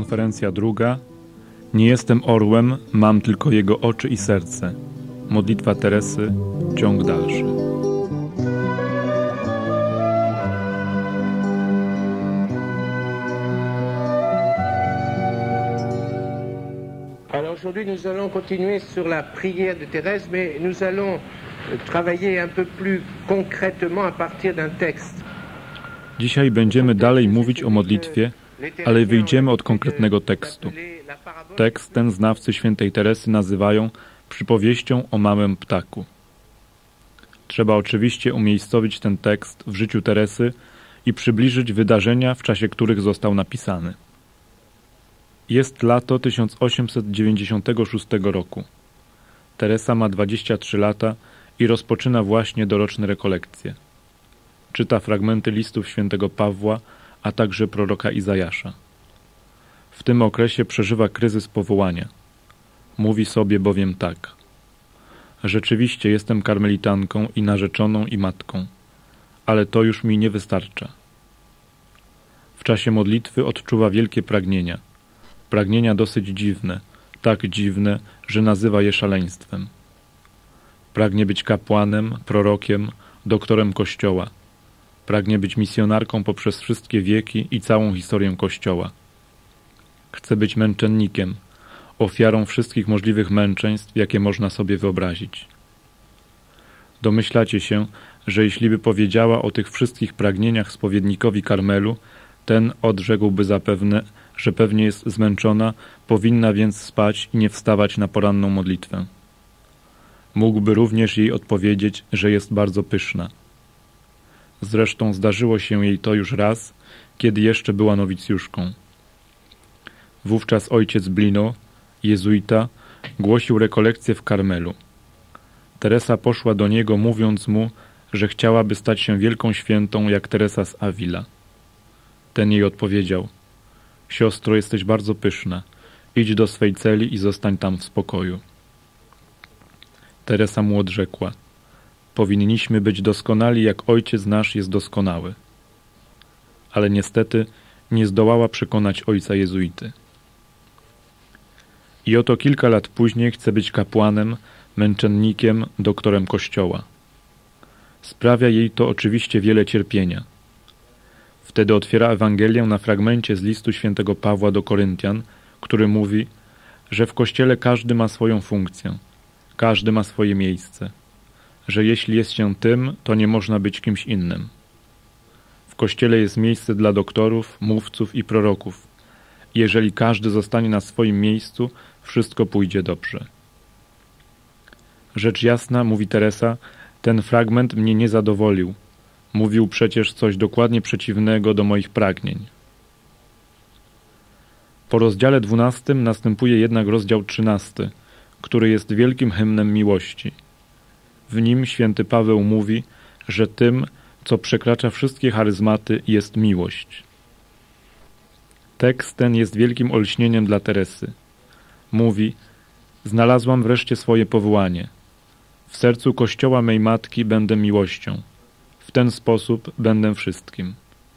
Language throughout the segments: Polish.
Konferencja druga. Nie jestem orłem, mam tylko jego oczy i serce. Modlitwa Teresy, ciąg dalszy. Alors aujourd'hui nous allons continuer sur la prière de Thérèse, mais nous allons travailler un peu plus concrètement à partir d'un texte. Dzisiaj będziemy dalej mówić o modlitwie, ale wyjdziemy od konkretnego tekstu. Tekst ten znawcy świętej Teresy nazywają przypowieścią o małym ptaku. Trzeba oczywiście umiejscowić ten tekst w życiu Teresy i przybliżyć wydarzenia, w czasie których został napisany. Jest lato 1896 roku. Teresa ma 23 lata i rozpoczyna właśnie doroczne rekolekcje. Czyta fragmenty listów świętego Pawła, a także proroka Izajasza. W tym okresie przeżywa kryzys powołania. Mówi sobie bowiem tak: rzeczywiście jestem karmelitanką i narzeczoną i matką, ale to już mi nie wystarcza. W czasie modlitwy odczuwa wielkie pragnienia. Pragnienia dosyć dziwne, tak dziwne, że nazywa je szaleństwem. Pragnie być kapłanem, prorokiem, doktorem Kościoła. Pragnie być misjonarką poprzez wszystkie wieki i całą historię Kościoła. Chce być męczennikiem, ofiarą wszystkich możliwych męczeństw, jakie można sobie wyobrazić. Domyślacie się, że jeśli by powiedziała o tych wszystkich pragnieniach spowiednikowi Karmelu, ten odrzekłby zapewne, że pewnie jest zmęczona, powinna więc spać i nie wstawać na poranną modlitwę. Mógłby również jej odpowiedzieć, że jest bardzo pyszna. Zresztą zdarzyło się jej to już raz, kiedy jeszcze była nowicjuszką. Wówczas ojciec Blino, jezuita, głosił rekolekcję w Karmelu. Teresa poszła do niego, mówiąc mu, że chciałaby stać się wielką świętą jak Teresa z Avila. Ten jej odpowiedział: siostro, jesteś bardzo pyszna. Idź do swej celi i zostań tam w spokoju. Teresa mu odrzekła: powinniśmy być doskonali, jak ojciec nasz jest doskonały. Ale niestety nie zdołała przekonać ojca jezuity. I oto kilka lat później chce być kapłanem, męczennikiem, doktorem Kościoła. Sprawia jej to oczywiście wiele cierpienia. Wtedy otwiera Ewangelię na fragmencie z listu świętego Pawła do Koryntian, który mówi, że w Kościele każdy ma swoją funkcję, każdy ma swoje miejsce, że jeśli jest się tym, to nie można być kimś innym. W Kościele jest miejsce dla doktorów, mówców i proroków. Jeżeli każdy zostanie na swoim miejscu, wszystko pójdzie dobrze. Rzecz jasna, mówi Teresa, ten fragment mnie nie zadowolił. Mówił przecież coś dokładnie przeciwnego do moich pragnień. Po rozdziale 12 następuje jednak rozdział 13, który jest wielkim hymnem miłości. W nim święty Paweł mówi, że tym, co przekracza wszystkie charyzmaty, jest miłość. Tekst ten jest wielkim olśnieniem dla Teresy. Mówi: znalazłam wreszcie swoje powołanie. W sercu Kościoła mej matki będę miłością. W ten sposób będę wszystkim.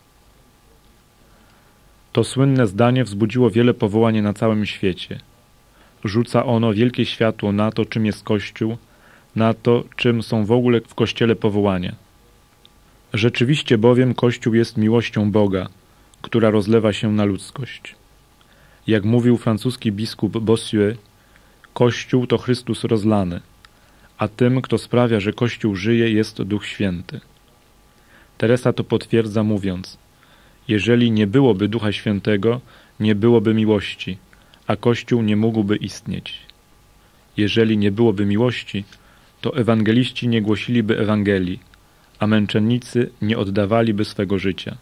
To słynne zdanie wzbudziło wiele powołań na całym świecie. Rzuca ono wielkie światło na to, czym jest Kościół, na to, czym są w ogóle w Kościele powołania. Rzeczywiście bowiem Kościół jest miłością Boga, która rozlewa się na ludzkość. Jak mówił francuski biskup Bossuet, Kościół to Chrystus rozlany, a tym, kto sprawia, że Kościół żyje, jest Duch Święty. Teresa to potwierdza, mówiąc: jeżeli nie byłoby Ducha Świętego, nie byłoby miłości, a Kościół nie mógłby istnieć. Jeżeli nie byłoby miłości, to ewangeliści nie głosiliby Ewangelii, a męczennicy nie oddawaliby swego życia.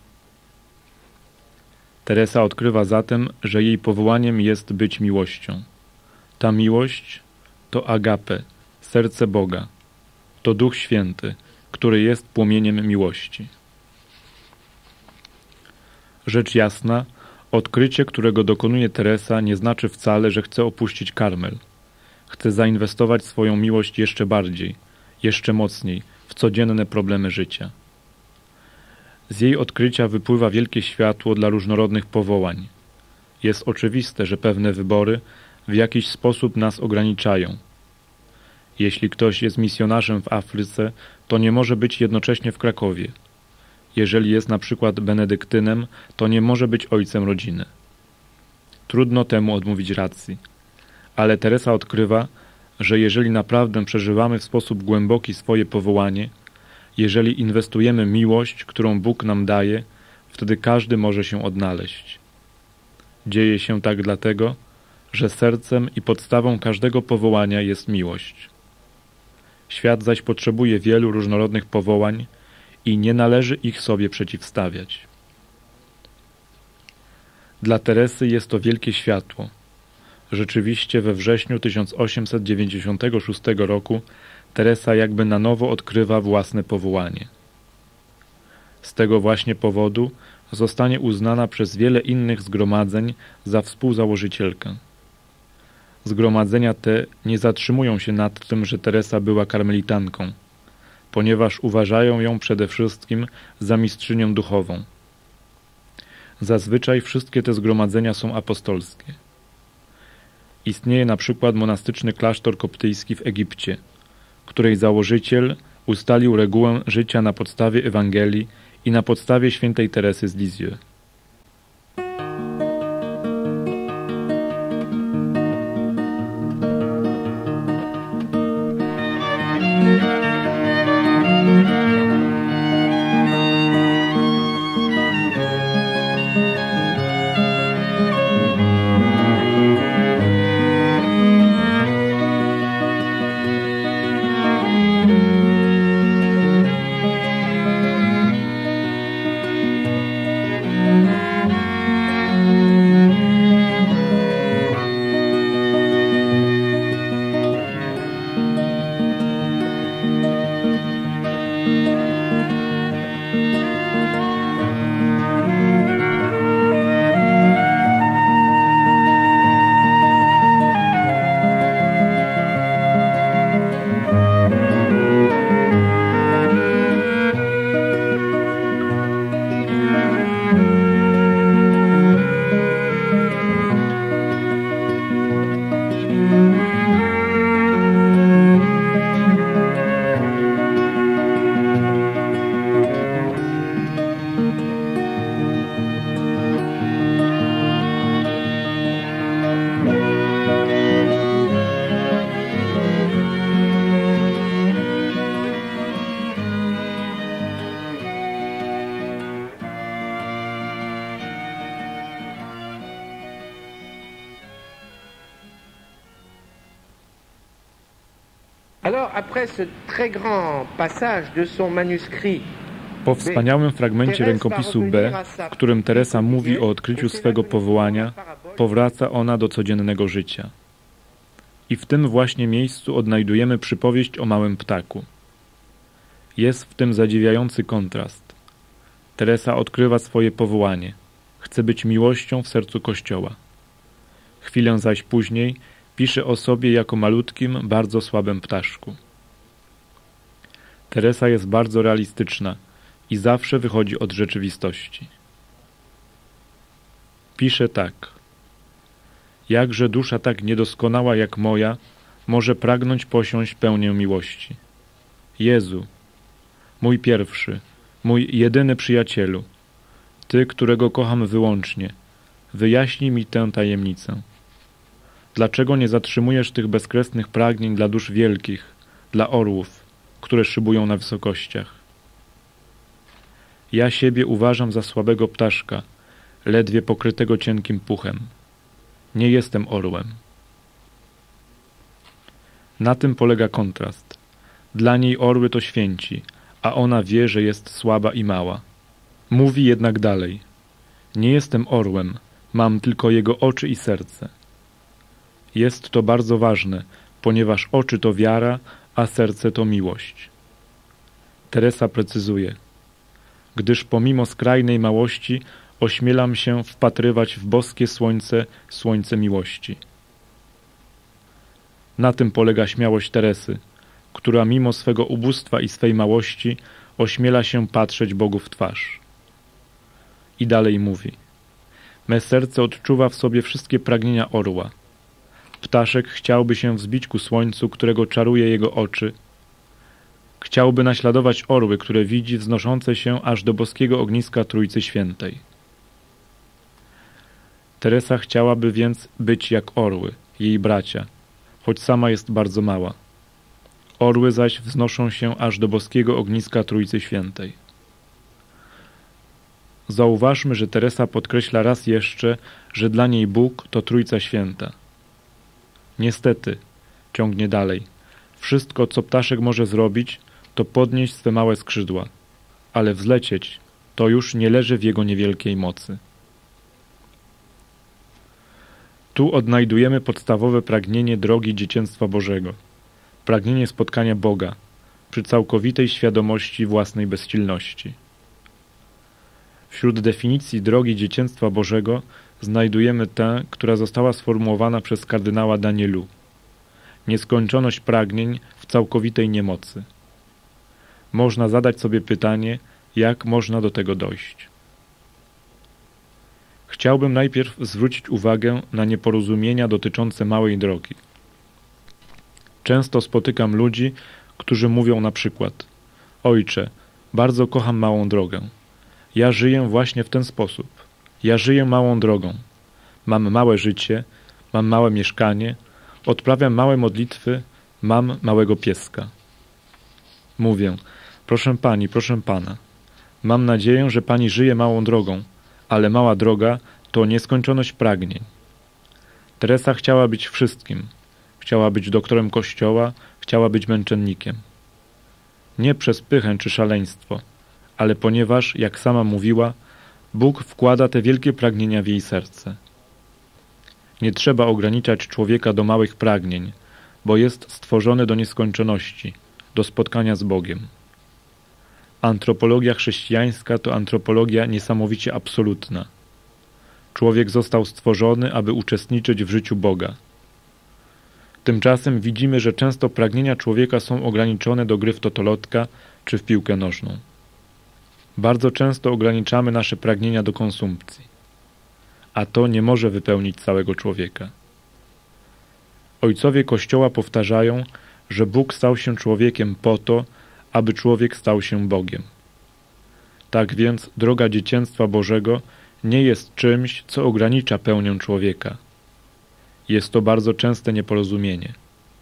Teresa odkrywa zatem, że jej powołaniem jest być miłością. Ta miłość to agape, serce Boga. To Duch Święty, który jest płomieniem miłości. Rzecz jasna, odkrycie, którego dokonuje Teresa, nie znaczy wcale, że chce opuścić Karmel. Chce zainwestować swoją miłość jeszcze bardziej, jeszcze mocniej w codzienne problemy życia. Z jej odkrycia wypływa wielkie światło dla różnorodnych powołań. Jest oczywiste, że pewne wybory w jakiś sposób nas ograniczają. Jeśli ktoś jest misjonarzem w Afryce, to nie może być jednocześnie w Krakowie. Jeżeli jest na przykład benedyktynem, to nie może być ojcem rodziny. Trudno temu odmówić racji. Ale Teresa odkrywa, że jeżeli naprawdę przeżywamy w sposób głęboki swoje powołanie, jeżeli inwestujemy miłość, którą Bóg nam daje, wtedy każdy może się odnaleźć. Dzieje się tak dlatego, że sercem i podstawą każdego powołania jest miłość. Świat zaś potrzebuje wielu różnorodnych powołań i nie należy ich sobie przeciwstawiać. Dla Teresy jest to wielkie światło. Rzeczywiście we wrześniu 1896 roku Teresa jakby na nowo odkrywa własne powołanie. Z tego właśnie powodu zostanie uznana przez wiele innych zgromadzeń za współzałożycielkę. Zgromadzenia te nie zatrzymują się nad tym, że Teresa była karmelitanką, ponieważ uważają ją przede wszystkim za mistrzynię duchową. Zazwyczaj wszystkie te zgromadzenia są apostolskie. Istnieje na przykład monastyczny klasztor koptyjski w Egipcie, której założyciel ustalił regułę życia na podstawie Ewangelii i na podstawie świętej Teresy z Lisieux. Po wspaniałym fragmencie rękopisu B, w którym Teresa mówi o odkryciu swego powołania, powraca ona do codziennego życia. I w tym właśnie miejscu odnajdujemy przypowieść o małym ptaku. Jest w tym zadziwiający kontrast. Teresa odkrywa swoje powołanie. Chce być miłością w sercu Kościoła. Chwilę zaś później pisze o sobie jako malutkim, bardzo słabym ptaszku. Teresa jest bardzo realistyczna i zawsze wychodzi od rzeczywistości. Pisze tak. Jakże dusza tak niedoskonała jak moja może pragnąć posiąść pełnię miłości. Jezu, mój pierwszy, mój jedyny przyjacielu, Ty, którego kocham wyłącznie, wyjaśnij mi tę tajemnicę. Dlaczego nie zatrzymujesz tych bezkresnych pragnień dla dusz wielkich, dla orłów, które szybują na wysokościach? Ja siebie uważam za słabego ptaszka, ledwie pokrytego cienkim puchem. Nie jestem orłem. Na tym polega kontrast. Dla niej orły to święci, a ona wie, że jest słaba i mała. Mówi jednak dalej. Nie jestem orłem, mam tylko jego oczy i serce. Jest to bardzo ważne, ponieważ oczy to wiara, a serce to miłość. Teresa precyzuje. Gdyż pomimo skrajnej małości ośmielam się wpatrywać w boskie słońce, słońce miłości. Na tym polega śmiałość Teresy, która mimo swego ubóstwa i swej małości ośmiela się patrzeć Bogu w twarz. I dalej mówi. Me serce odczuwa w sobie wszystkie pragnienia orła. Ptaszek chciałby się wzbić ku słońcu, którego czaruje jego oczy. Chciałby naśladować orły, które widzi wznoszące się aż do boskiego ogniska Trójcy Świętej. Teresa chciałaby więc być jak orły, jej bracia, choć sama jest bardzo mała. Orły zaś wznoszą się aż do boskiego ogniska Trójcy Świętej. Zauważmy, że Teresa podkreśla raz jeszcze, że dla niej Bóg to Trójca Święta. Niestety, ciągnie dalej, wszystko, co ptaszek może zrobić, to podnieść swe małe skrzydła, ale wzlecieć to już nie leży w jego niewielkiej mocy. Tu odnajdujemy podstawowe pragnienie drogi dzieciństwa Bożego, pragnienie spotkania Boga przy całkowitej świadomości własnej bezsilności. Wśród definicji drogi dzieciństwa Bożego znajdujemy tę, która została sformułowana przez kardynała Danielu. Nieskończoność pragnień w całkowitej niemocy. Można zadać sobie pytanie, jak można do tego dojść. Chciałbym najpierw zwrócić uwagę na nieporozumienia dotyczące małej drogi. Często spotykam ludzi, którzy mówią na przykład: Ojcze, bardzo kocham małą drogę. Ja żyję właśnie w ten sposób. Ja żyję małą drogą. Mam małe życie, mam małe mieszkanie, odprawiam małe modlitwy, mam małego pieska. Mówię: proszę pani, proszę pana, mam nadzieję, że pani żyje małą drogą, ale mała droga to nieskończoność pragnień. Teresa chciała być wszystkim. Chciała być doktorem Kościoła, chciała być męczennikiem. Nie przez pychę czy szaleństwo, ale ponieważ, jak sama mówiła, Bóg wkłada te wielkie pragnienia w jej serce. Nie trzeba ograniczać człowieka do małych pragnień, bo jest stworzony do nieskończoności, do spotkania z Bogiem. Antropologia chrześcijańska to antropologia niesamowicie absolutna. Człowiek został stworzony, aby uczestniczyć w życiu Boga. Tymczasem widzimy, że często pragnienia człowieka są ograniczone do gry w totolotka czy w piłkę nożną. Bardzo często ograniczamy nasze pragnienia do konsumpcji, a to nie może wypełnić całego człowieka. Ojcowie Kościoła powtarzają, że Bóg stał się człowiekiem po to, aby człowiek stał się Bogiem. Tak więc droga dzieciństwa Bożego nie jest czymś, co ogranicza pełnię człowieka. Jest to bardzo częste nieporozumienie.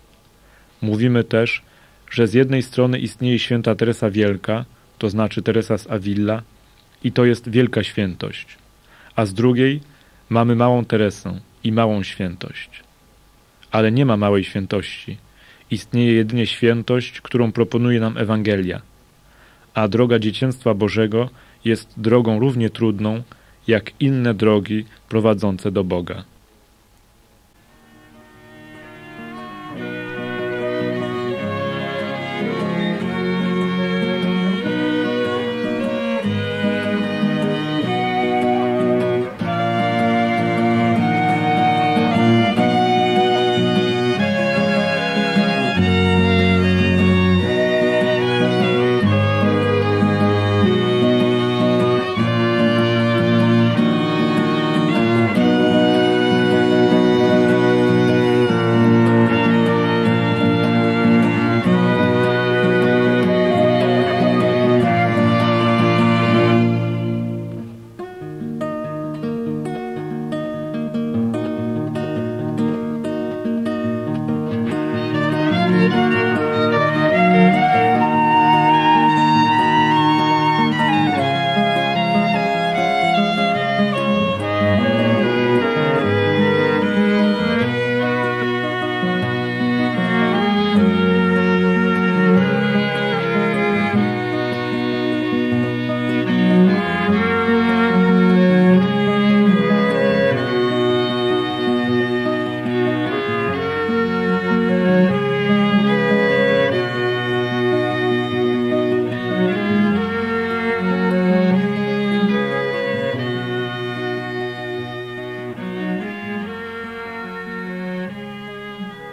Mówimy też, że z jednej strony istnieje święta Teresa Wielka, to znaczy Teresa z Avila, i to jest wielka świętość, a z drugiej mamy małą Teresę i małą świętość. Ale nie ma małej świętości. Istnieje jedynie świętość, którą proponuje nam Ewangelia, a droga dzieciństwa Bożego jest drogą równie trudną, jak inne drogi prowadzące do Boga.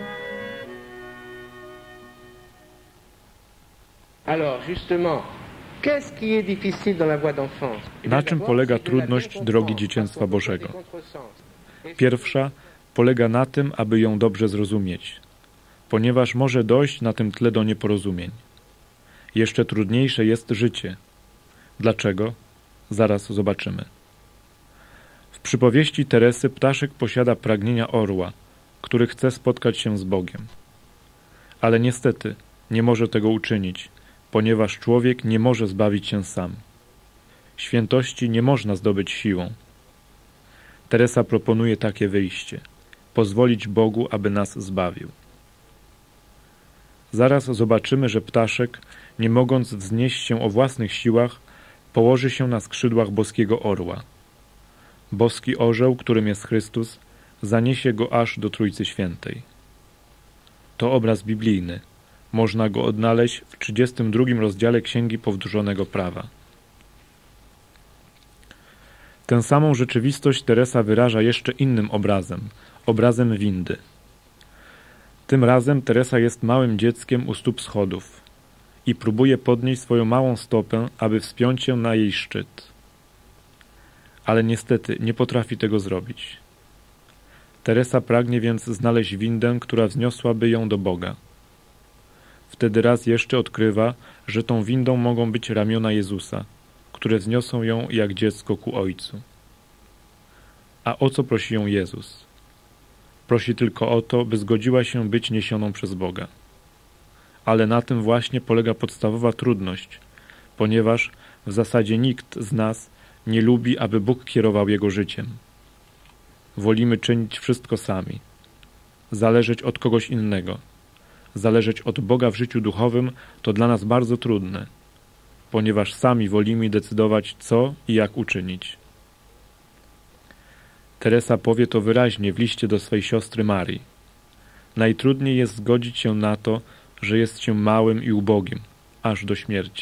Alors, justement, Na czym polega trudność drogi dzieciństwa Bożego? Pierwsza polega na tym, aby ją dobrze zrozumieć, ponieważ może dojść na tym tle do nieporozumień. Jeszcze trudniejsze jest życie. Dlaczego? Zaraz zobaczymy. W przypowieści Teresy ptaszek posiada pragnienia orła, który chce spotkać się z Bogiem. Ale niestety nie może tego uczynić, ponieważ człowiek nie może zbawić się sam. Świętości nie można zdobyć siłą. Teresa proponuje takie wyjście: pozwolić Bogu, aby nas zbawił. Zaraz zobaczymy, że ptaszek, nie mogąc wznieść się o własnych siłach, położy się na skrzydłach boskiego orła. Boski orzeł, którym jest Chrystus, zaniesie go aż do Trójcy Świętej. To obraz biblijny. Można go odnaleźć w 32 rozdziale Księgi Powtórzonego Prawa. Tę samą rzeczywistość Teresa wyraża jeszcze innym obrazem windy. Tym razem Teresa jest małym dzieckiem u stóp schodów i próbuje podnieść swoją małą stopę, aby wspiąć się na jej szczyt. Ale niestety nie potrafi tego zrobić. Teresa pragnie więc znaleźć windę, która wzniosłaby ją do Boga. Wtedy raz jeszcze odkrywa, że tą windą mogą być ramiona Jezusa, które wzniosą ją jak dziecko ku Ojcu. A o co prosi ją Jezus? Prosi tylko o to, by zgodziła się być niesioną przez Boga. Ale na tym właśnie polega podstawowa trudność, ponieważ w zasadzie nikt z nas nie lubi, aby Bóg kierował jego życiem. Wolimy czynić wszystko sami, zależeć od kogoś innego. Zależeć od Boga w życiu duchowym to dla nas bardzo trudne, ponieważ sami wolimy decydować, co i jak uczynić. Teresa powie to wyraźnie w liście do swej siostry Marii. Najtrudniej jest zgodzić się na to, że jest się małym i ubogim, aż do śmierci.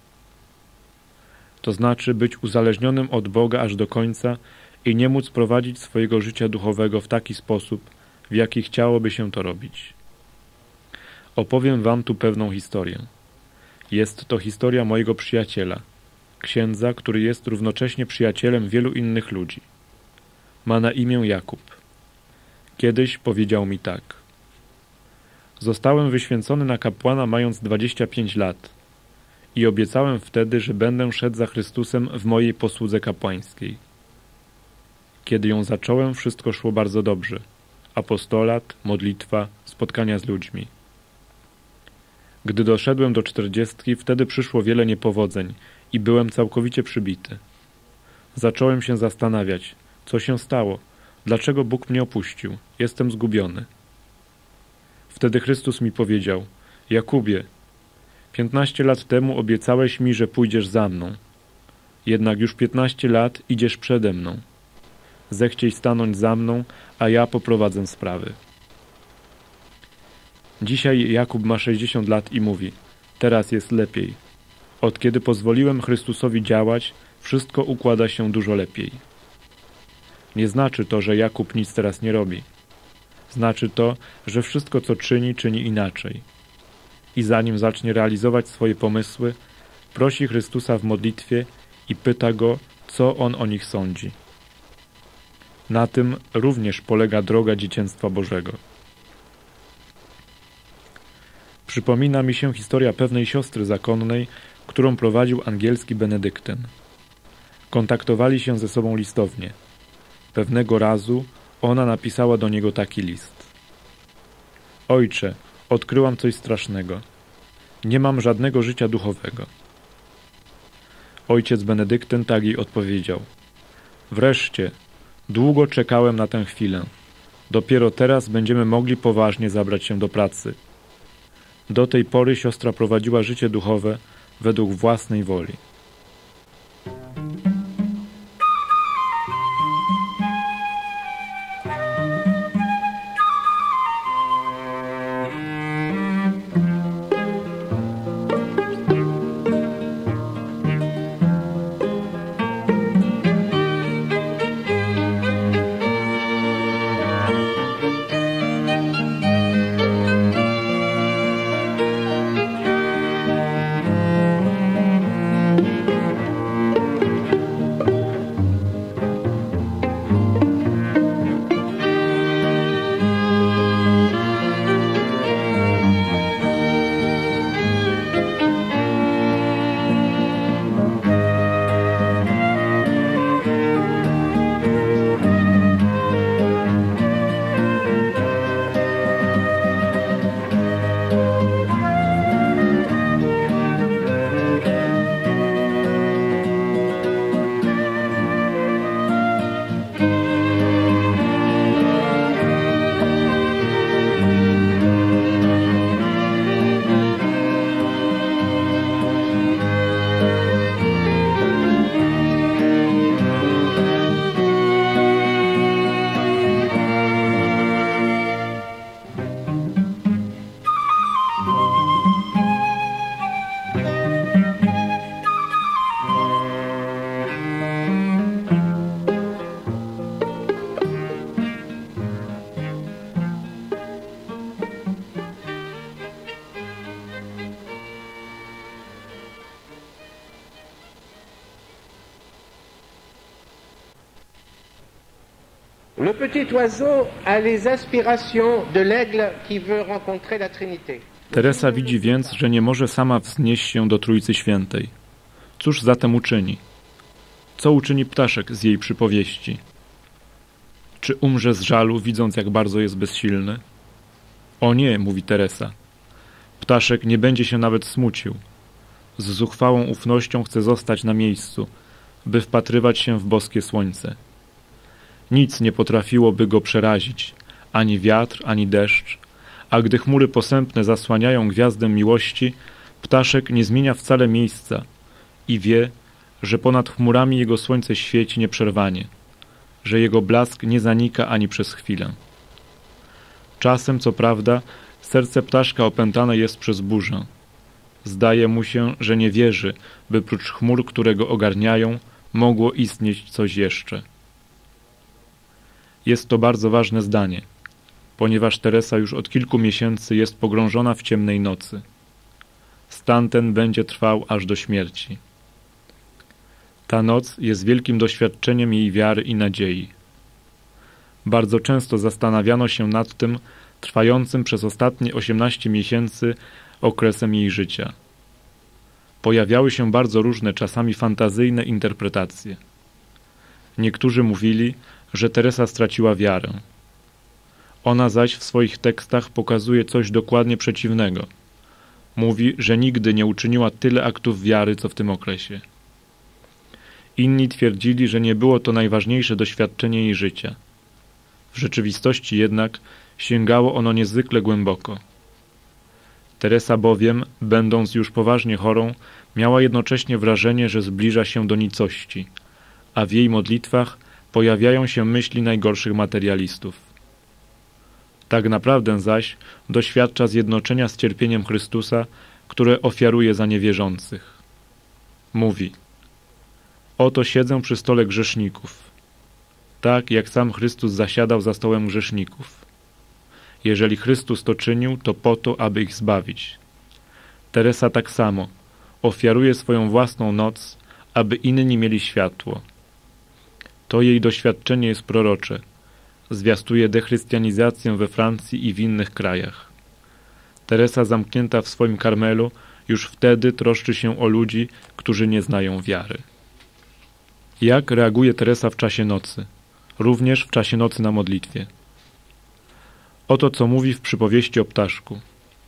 To znaczy być uzależnionym od Boga aż do końca i nie móc prowadzić swojego życia duchowego w taki sposób, w jaki chciałoby się to robić. Opowiem wam tu pewną historię. Jest to historia mojego przyjaciela, księdza, który jest równocześnie przyjacielem wielu innych ludzi. Ma na imię Jakub. Kiedyś powiedział mi tak: zostałem wyświęcony na kapłana mając 25 lat i obiecałem wtedy, że będę szedł za Chrystusem w mojej posłudze kapłańskiej. Kiedy ją zacząłem, wszystko szło bardzo dobrze. Apostolat, modlitwa, spotkania z ludźmi. Gdy doszedłem do 40, wtedy przyszło wiele niepowodzeń i byłem całkowicie przybity. Zacząłem się zastanawiać, co się stało, dlaczego Bóg mnie opuścił, jestem zgubiony. Wtedy Chrystus mi powiedział: Jakubie, 15 lat temu obiecałeś mi, że pójdziesz za mną. Jednak już 15 lat idziesz przede mną. Zechciej stanąć za mną, a ja poprowadzę sprawy. Dzisiaj Jakub ma 60 lat i mówi: teraz jest lepiej. Od kiedy pozwoliłem Chrystusowi działać, wszystko układa się dużo lepiej. Nie znaczy to, że Jakub nic teraz nie robi. Znaczy to, że wszystko, co czyni, czyni inaczej. I zanim zacznie realizować swoje pomysły, prosi Chrystusa w modlitwie i pyta Go, co On o nich sądzi. Na tym również polega droga dzieciństwa Bożego. Przypomina mi się historia pewnej siostry zakonnej, którą prowadził angielski benedyktyn. Kontaktowali się ze sobą listownie. Pewnego razu ona napisała do niego taki list: Ojcze, odkryłam coś strasznego. Nie mam żadnego życia duchowego. Ojciec benedyktyn tak jej odpowiedział: wreszcie, długo czekałem na tę chwilę. Dopiero teraz będziemy mogli poważnie zabrać się do pracy. Do tej pory siostra prowadziła życie duchowe według własnej woli. Le petit oiseau a les aspirations de l'aigle qui veut rencontrer la Trinité. Teresa widzi więc, że nie może sama wznieść się do Trójcy Świętej. Cóż zatem uczyni? Co uczyni ptaszek z jej przypowieści? Czy umrze z żalu, widząc, jak bardzo jest bezsilny? O nie, mówi Teresa. Ptaszek nie będzie się nawet smucił. Z zuchwałą ufnością chce zostać na miejscu, by wpatrywać się w boskie słońce. Nic nie potrafiłoby go przerazić, ani wiatr, ani deszcz, a gdy chmury posępne zasłaniają gwiazdę miłości, ptaszek nie zmienia wcale miejsca i wie, że ponad chmurami jego słońce świeci nieprzerwanie, że jego blask nie zanika ani przez chwilę. Czasem, co prawda, serce ptaszka opętane jest przez burzę. Zdaje mu się, że nie wierzy, by prócz chmur, które go ogarniają, mogło istnieć coś jeszcze. Jest to bardzo ważne zdanie, ponieważ Teresa już od kilku miesięcy jest pogrążona w ciemnej nocy. Stan ten będzie trwał aż do śmierci. Ta noc jest wielkim doświadczeniem jej wiary i nadziei. Bardzo często zastanawiano się nad tym trwającym przez ostatnie 18 miesięcy okresem jej życia. Pojawiały się bardzo różne, czasami fantazyjne interpretacje. Niektórzy mówili, że Teresa straciła wiarę. Ona zaś w swoich tekstach pokazuje coś dokładnie przeciwnego. Mówi, że nigdy nie uczyniła tyle aktów wiary, co w tym okresie. Inni twierdzili, że nie było to najważniejsze doświadczenie jej życia. W rzeczywistości jednak sięgało ono niezwykle głęboko. Teresa bowiem, będąc już poważnie chorą, miała jednocześnie wrażenie, że zbliża się do nicości, a w jej modlitwach pojawiają się myśli najgorszych materialistów. Tak naprawdę zaś doświadcza zjednoczenia z cierpieniem Chrystusa, które ofiaruje za niewierzących. Mówi: oto siedzę przy stole grzeszników, tak jak sam Chrystus zasiadał za stołem grzeszników. Jeżeli Chrystus to czynił, to po to, aby ich zbawić. Teresa tak samo ofiaruje swoją własną noc, aby inni mieli światło. To jej doświadczenie jest prorocze. Zwiastuje dechrystianizację we Francji i w innych krajach. Teresa zamknięta w swoim Karmelu już wtedy troszczy się o ludzi, którzy nie znają wiary. Jak reaguje Teresa w czasie nocy? Również w czasie nocy na modlitwie. Oto co mówi w przypowieści o ptaszku.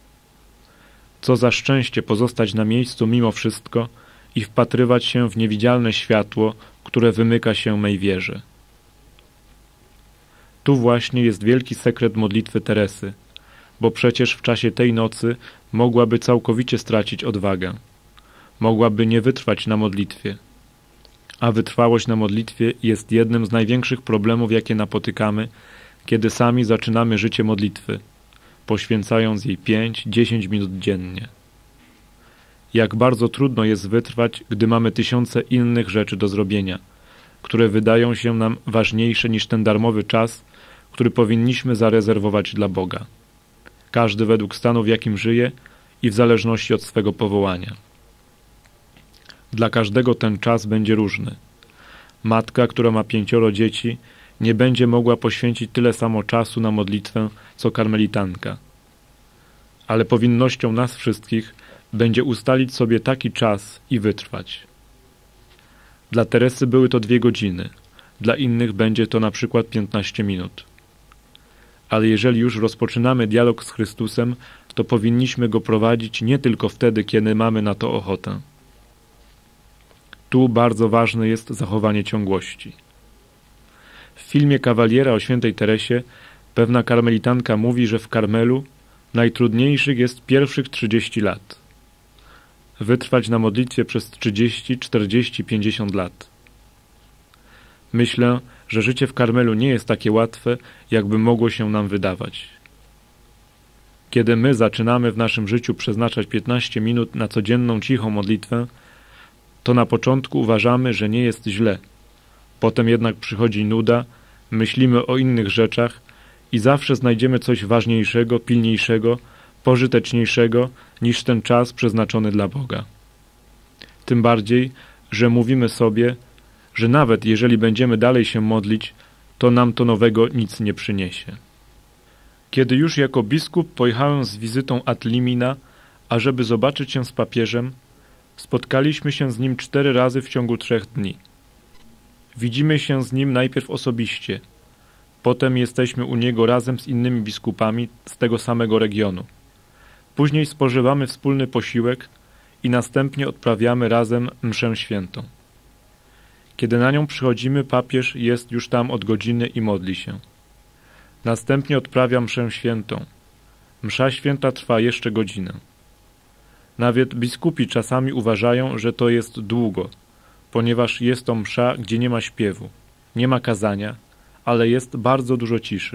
Co za szczęście pozostać na miejscu mimo wszystko i wpatrywać się w niewidzialne światło, które wymyka się mej wierze. Tu właśnie jest wielki sekret modlitwy Teresy, bo przecież w czasie tej nocy mogłaby całkowicie stracić odwagę. Mogłaby nie wytrwać na modlitwie. A wytrwałość na modlitwie jest jednym z największych problemów, jakie napotykamy, kiedy sami zaczynamy życie modlitwy, poświęcając jej 5-10 minut dziennie. Jak bardzo trudno jest wytrwać, gdy mamy tysiące innych rzeczy do zrobienia, które wydają się nam ważniejsze niż ten darmowy czas, który powinniśmy zarezerwować dla Boga. Każdy według stanu, w jakim żyje i w zależności od swego powołania. Dla każdego ten czas będzie różny. Matka, która ma 5 dzieci, nie będzie mogła poświęcić tyle samo czasu na modlitwę, co karmelitanka. Ale powinnością nas wszystkich będzie ustalić sobie taki czas i wytrwać. Dla Teresy były to 2 godziny, dla innych będzie to na przykład 15 minut. Ale jeżeli już rozpoczynamy dialog z Chrystusem, to powinniśmy go prowadzić nie tylko wtedy, kiedy mamy na to ochotę. Tu bardzo ważne jest zachowanie ciągłości. W filmie Kawaliera o świętej Teresie pewna karmelitanka mówi, że w Karmelu najtrudniejszych jest pierwszych 30 lat. Wytrwać na modlitwie przez 30, 40, 50 lat. Myślę, że życie w Karmelu nie jest takie łatwe, jakby mogło się nam wydawać. Kiedy my zaczynamy w naszym życiu przeznaczać 15 minut na codzienną cichą modlitwę, to na początku uważamy, że nie jest źle. Potem jednak przychodzi nuda, myślimy o innych rzeczach i zawsze znajdziemy coś ważniejszego, pilniejszego, pożyteczniejszego niż ten czas przeznaczony dla Boga. Tym bardziej, że mówimy sobie, że nawet jeżeli będziemy dalej się modlić, to nam to nowego nic nie przyniesie. Kiedy już jako biskup pojechałem z wizytą ad limina, ażeby zobaczyć się z papieżem, spotkaliśmy się z nim 4 razy w ciągu 3 dni. Widzimy się z nim najpierw osobiście, potem jesteśmy u niego razem z innymi biskupami z tego samego regionu. Później spożywamy wspólny posiłek i następnie odprawiamy razem mszę świętą. Kiedy na nią przychodzimy, papież jest już tam od godziny i modli się. Następnie odprawia mszę świętą. Msza święta trwa jeszcze godzinę. Nawet biskupi czasami uważają, że to jest długo, ponieważ jest to msza, gdzie nie ma śpiewu, nie ma kazania, ale jest bardzo dużo ciszy.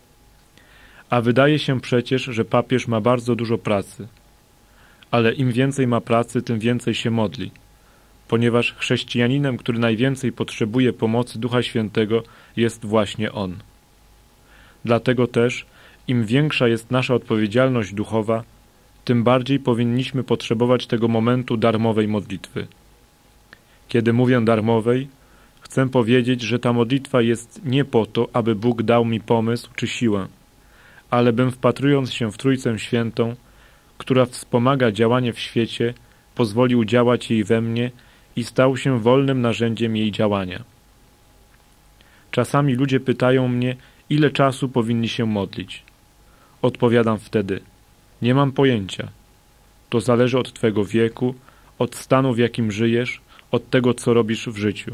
A wydaje się przecież, że papież ma bardzo dużo pracy. Ale im więcej ma pracy, tym więcej się modli, ponieważ chrześcijaninem, który najwięcej potrzebuje pomocy Ducha Świętego, jest właśnie on. Dlatego też, im większa jest nasza odpowiedzialność duchowa, tym bardziej powinniśmy potrzebować tego momentu darmowej modlitwy. Kiedy mówię darmowej, chcę powiedzieć, że ta modlitwa jest nie po to, aby Bóg dał mi pomysł czy siłę, ale bym wpatrując się w Trójcę Świętą, która wspomaga działanie w świecie, pozwolił działać jej we mnie i stał się wolnym narzędziem jej działania. Czasami ludzie pytają mnie, ile czasu powinni się modlić. Odpowiadam wtedy, nie mam pojęcia. To zależy od twego wieku, od stanu, w jakim żyjesz, od tego, co robisz w życiu.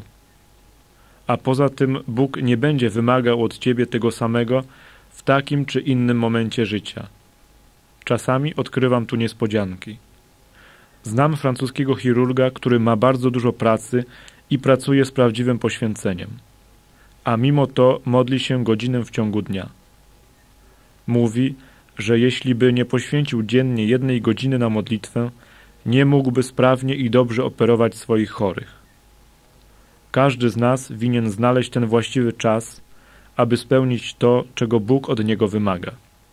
A poza tym Bóg nie będzie wymagał od ciebie tego samego w takim czy innym momencie życia. Czasami odkrywam tu niespodzianki. Znam francuskiego chirurga, który ma bardzo dużo pracy i pracuje z prawdziwym poświęceniem. A mimo to modli się godzinę w ciągu dnia. Mówi, że jeśli by nie poświęcił dziennie 1 godziny na modlitwę, nie mógłby sprawnie i dobrze operować swoich chorych. Każdy z nas winien znaleźć ten właściwy czas, aby spełnić to, czego Bóg od niego wymaga.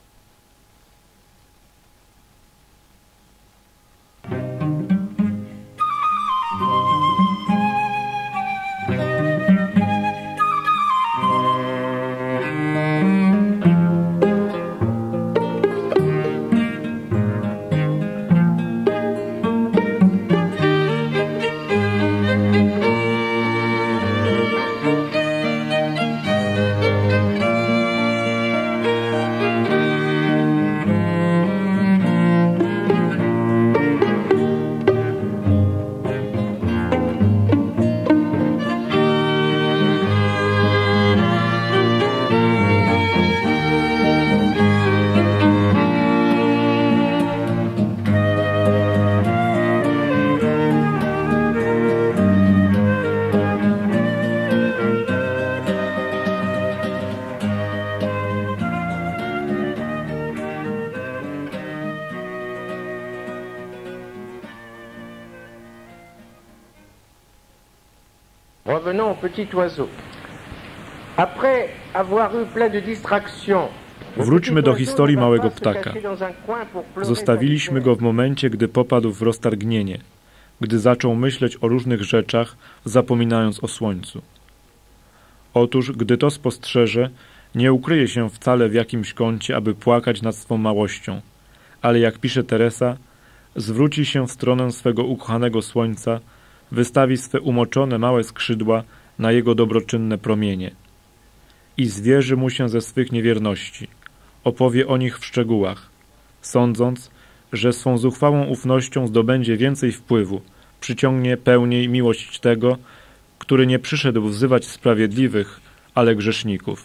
Revenons au petit oiseau. Après avoir eu plein de distractions, Wróćmy do historii małego ptaka. Zostawiliśmy go w momencie, gdy popadł w roztargnienie, gdy zaczął myśleć o różnych rzeczach, zapominając o słońcu. Otóż, gdy to spostrzeże, nie ukryje się wcale w jakimś kącie, aby płakać nad swą małością, ale jak pisze Teresa, zwróci się w stronę swego ukochanego słońca, wystawi swe umoczone małe skrzydła na jego dobroczynne promienie i zwierzy mu się ze swych niewierności, opowie o nich w szczegółach, sądząc, że swą zuchwałą ufnością zdobędzie więcej wpływu, przyciągnie pełniej miłość tego, który nie przyszedł wzywać sprawiedliwych, ale grzeszników.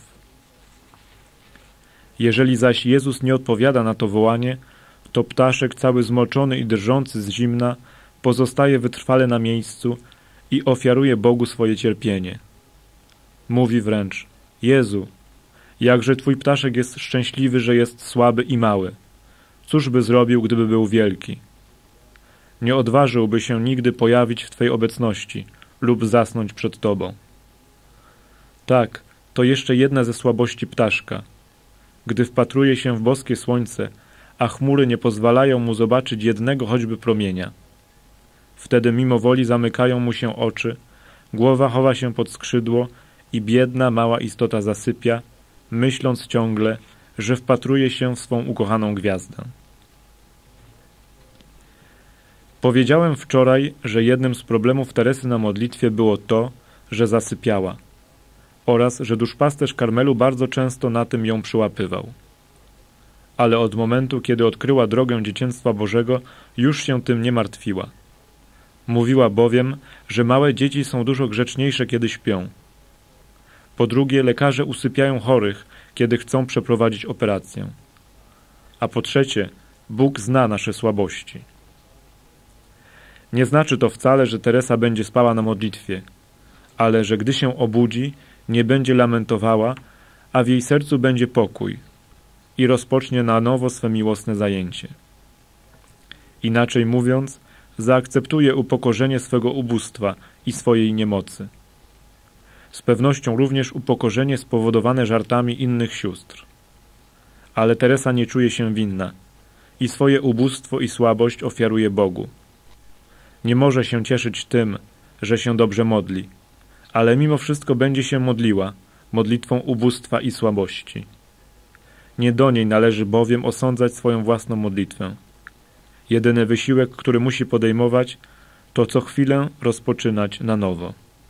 Jeżeli zaś Jezus nie odpowiada na to wołanie, to ptaszek cały zmoczony i drżący z zimna pozostaje wytrwale na miejscu i ofiaruje Bogu swoje cierpienie. Mówi wręcz: Jezu, jakże Twój ptaszek jest szczęśliwy, że jest słaby i mały. Cóż by zrobił, gdyby był wielki? Nie odważyłby się nigdy pojawić w Twej obecności lub zasnąć przed Tobą. Tak, to jeszcze jedna ze słabości ptaszka. Gdy wpatruje się w boskie słońce, a chmury nie pozwalają mu zobaczyć jednego choćby promienia. Wtedy mimo woli zamykają mu się oczy, głowa chowa się pod skrzydło i biedna, mała istota zasypia, myśląc ciągle, że wpatruje się w swą ukochaną gwiazdę. Powiedziałem wczoraj, że jednym z problemów Teresy na modlitwie było to, że zasypiała oraz, że duszpasterz Karmelu bardzo często na tym ją przyłapywał. Ale od momentu, kiedy odkryła drogę dzieciństwa Bożego, już się tym nie martwiła. Mówiła bowiem, że małe dzieci są dużo grzeczniejsze, kiedy śpią. Po drugie, lekarze usypiają chorych, kiedy chcą przeprowadzić operację. A po trzecie, Bóg zna nasze słabości. Nie znaczy to wcale, że Teresa będzie spała na modlitwie, ale że gdy się obudzi, nie będzie lamentowała, a w jej sercu będzie pokój i rozpocznie na nowo swe miłosne zajęcie. Inaczej mówiąc, zaakceptuje upokorzenie swego ubóstwa i swojej niemocy. Z pewnością również upokorzenie spowodowane żartami innych sióstr. Ale Teresa nie czuje się winna i swoje ubóstwo i słabość ofiaruje Bogu. Nie może się cieszyć tym, że się dobrze modli, ale mimo wszystko będzie się modliła, modlitwą ubóstwa i słabości. Nie do niej należy bowiem osądzać swoją własną modlitwę. Jedyny wysiłek, który musi podejmować, to co chwilę rozpoczynać na nowo.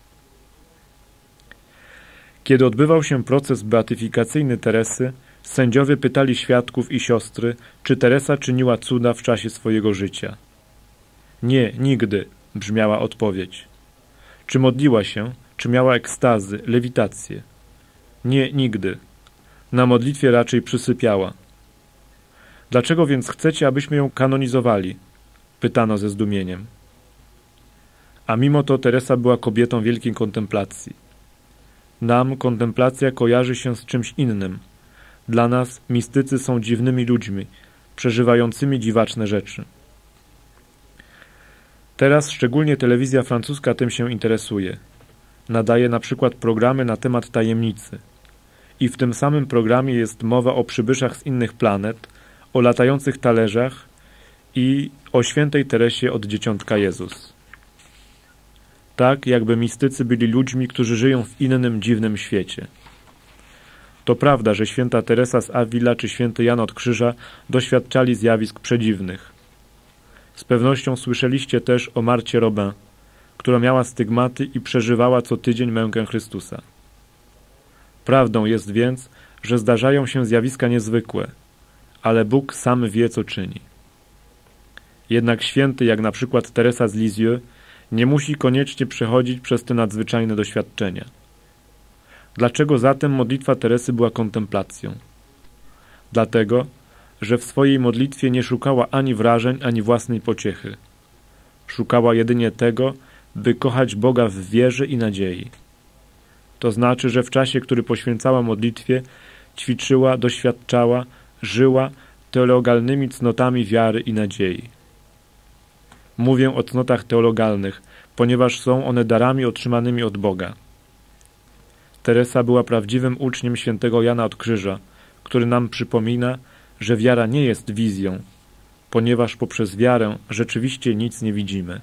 Kiedy odbywał się proces beatyfikacyjny Teresy, sędziowie pytali świadków i siostry, czy Teresa czyniła cuda w czasie swojego życia. Nie, nigdy, brzmiała odpowiedź. Czy modliła się, czy miała ekstazy, lewitację? Nie, nigdy. Na modlitwie raczej przysypiała. Dlaczego więc chcecie, abyśmy ją kanonizowali? Pytano ze zdumieniem. A mimo to Teresa była kobietą wielkiej kontemplacji. Nam kontemplacja kojarzy się z czymś innym. Dla nas mistycy są dziwnymi ludźmi, przeżywającymi dziwaczne rzeczy. Teraz szczególnie telewizja francuska tym się interesuje. Nadaje na przykład programy na temat tajemnicy. I w tym samym programie jest mowa o przybyszach z innych planet, o latających talerzach i o świętej Teresie od Dzieciątka Jezus. Tak, jakby mistycy byli ludźmi, którzy żyją w innym, dziwnym świecie. To prawda, że święta Teresa z Avila czy święty Jan od Krzyża doświadczali zjawisk przedziwnych. Z pewnością słyszeliście też o Marcie Robin, która miała stygmaty i przeżywała co tydzień mękę Chrystusa. Prawdą jest więc, że zdarzają się zjawiska niezwykłe, ale Bóg sam wie, co czyni. Jednak święty, jak na przykład Teresa z Lisieux, nie musi koniecznie przechodzić przez te nadzwyczajne doświadczenia. Dlaczego zatem modlitwa Teresy była kontemplacją? Dlatego, że w swojej modlitwie nie szukała ani wrażeń, ani własnej pociechy. Szukała jedynie tego, by kochać Boga w wierze i nadziei. To znaczy, że w czasie, który poświęcała modlitwie, ćwiczyła, doświadczała, żyła teologalnymi cnotami wiary i nadziei. Mówię o cnotach teologalnych, ponieważ są one darami otrzymanymi od Boga. Teresa była prawdziwym uczniem świętego Jana od Krzyża, który nam przypomina, że wiara nie jest wizją, ponieważ poprzez wiarę rzeczywiście nic nie widzimy.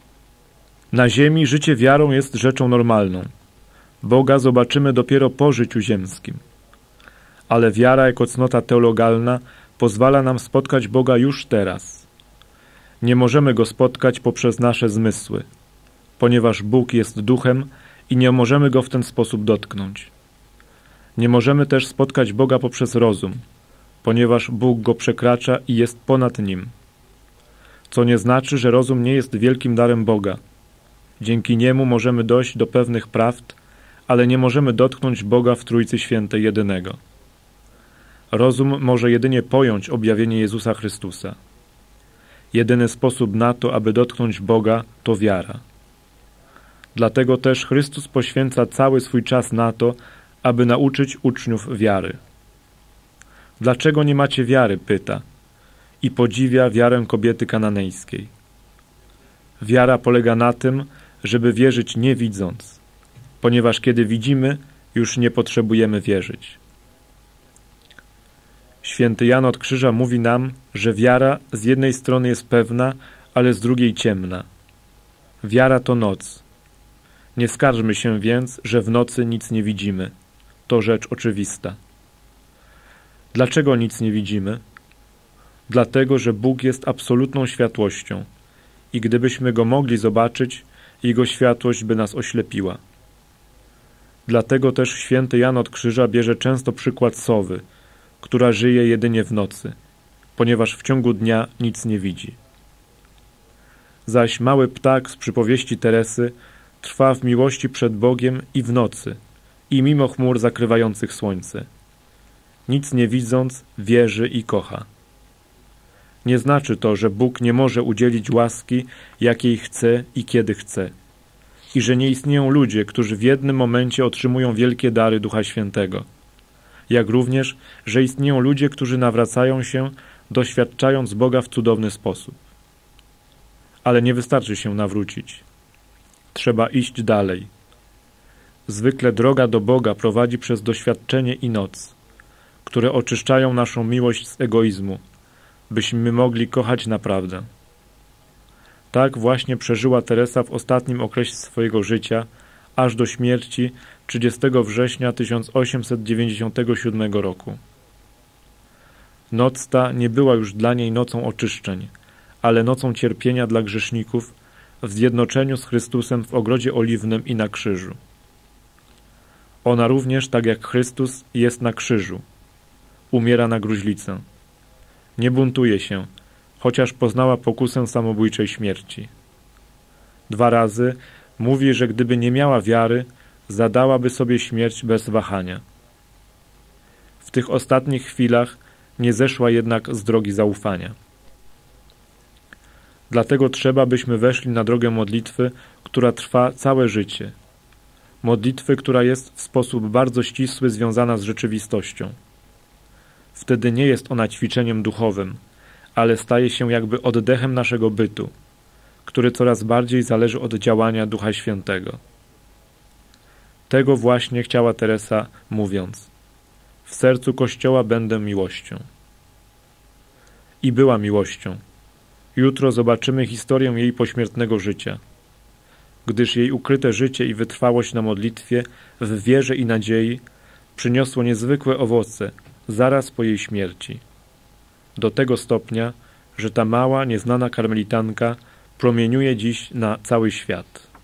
Na ziemi życie wiarą jest rzeczą normalną. Boga zobaczymy dopiero po życiu ziemskim. Ale wiara jako cnota teologalna pozwala nam spotkać Boga już teraz. Nie możemy Go spotkać poprzez nasze zmysły, ponieważ Bóg jest duchem i nie możemy Go w ten sposób dotknąć. Nie możemy też spotkać Boga poprzez rozum, ponieważ Bóg Go przekracza i jest ponad Nim. Co nie znaczy, że rozum nie jest wielkim darem Boga. Dzięki niemu możemy dojść do pewnych prawd, ale nie możemy dotknąć Boga w Trójcy Świętej jedynego. Rozum może jedynie pojąć objawienie Jezusa Chrystusa. Jedyny sposób na to, aby dotknąć Boga, to wiara. Dlatego też Chrystus poświęca cały swój czas na to, aby nauczyć uczniów wiary. Dlaczego nie macie wiary? Pyta. I podziwia wiarę kobiety kananejskiej. Wiara polega na tym, żeby wierzyć nie widząc, ponieważ kiedy widzimy, już nie potrzebujemy wierzyć. Święty Jan od Krzyża mówi nam, że wiara z jednej strony jest pewna, ale z drugiej ciemna. Wiara to noc. Nie skarżmy się więc, że w nocy nic nie widzimy. To rzecz oczywista. Dlaczego nic nie widzimy? Dlatego, że Bóg jest absolutną światłością i gdybyśmy Go mogli zobaczyć, Jego światłość by nas oślepiła. Dlatego też święty Jan od Krzyża bierze często przykład sowy, która żyje jedynie w nocy, ponieważ w ciągu dnia nic nie widzi. Zaś mały ptak z przypowieści Teresy trwa w miłości przed Bogiem i w nocy, i mimo chmur zakrywających słońce. Nic nie widząc, wierzy i kocha. Nie znaczy to, że Bóg nie może udzielić łaski, jakiej chce i kiedy chce, i że nie istnieją ludzie, którzy w jednym momencie otrzymują wielkie dary Ducha Świętego, jak również, że istnieją ludzie, którzy nawracają się, doświadczając Boga w cudowny sposób. Ale nie wystarczy się nawrócić. Trzeba iść dalej. Zwykle droga do Boga prowadzi przez doświadczenie i noc, które oczyszczają naszą miłość z egoizmu, byśmy mogli kochać naprawdę. Tak właśnie przeżyła Teresa w ostatnim okresie swojego życia, aż do śmierci 30 września 1897 roku. Noc ta nie była już dla niej nocą oczyszczeń, ale nocą cierpienia dla grzeszników w zjednoczeniu z Chrystusem w ogrodzie oliwnym i na krzyżu. Ona również, tak jak Chrystus, jest na krzyżu. Umiera na gruźlicę. Nie buntuje się, chociaż poznała pokusę samobójczej śmierci. 2 razy mówi, że gdyby nie miała wiary, zadałaby sobie śmierć bez wahania. W tych ostatnich chwilach nie zeszła jednak z drogi zaufania. Dlatego trzeba, byśmy weszli na drogę modlitwy, która trwa całe życie. Modlitwy, która jest w sposób bardzo ścisły związana z rzeczywistością. Wtedy nie jest ona ćwiczeniem duchowym, ale staje się jakby oddechem naszego bytu, który coraz bardziej zależy od działania Ducha Świętego. Tego właśnie chciała Teresa, mówiąc: w sercu Kościoła będę miłością. I była miłością. Jutro zobaczymy historię jej pośmiertnego życia, gdyż jej ukryte życie i wytrwałość na modlitwie, w wierze i nadziei przyniosło niezwykłe owoce zaraz po jej śmierci. Do tego stopnia, że ta mała, nieznana karmelitanka promieniuje dziś na cały świat.